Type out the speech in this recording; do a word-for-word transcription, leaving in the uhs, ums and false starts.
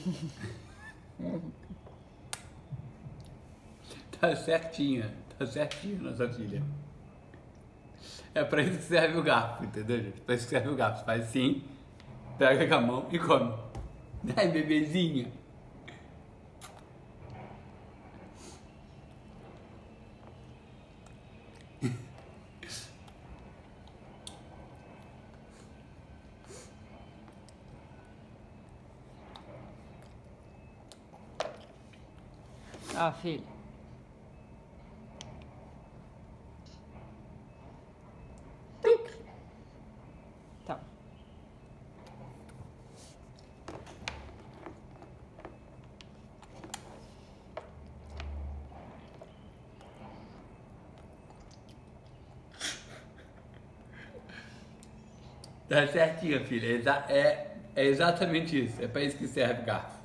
Tá certinha, tá certinha nossa filha. É pra isso que serve o garfo, entendeu, gente? Pra isso que serve o garfo. Você faz assim, pega com a mão e come. Ai, bebezinha. Ó, filho. Então. Tá certinho, filha. É, exa- é, é exatamente isso. É pra isso que serve o garfo.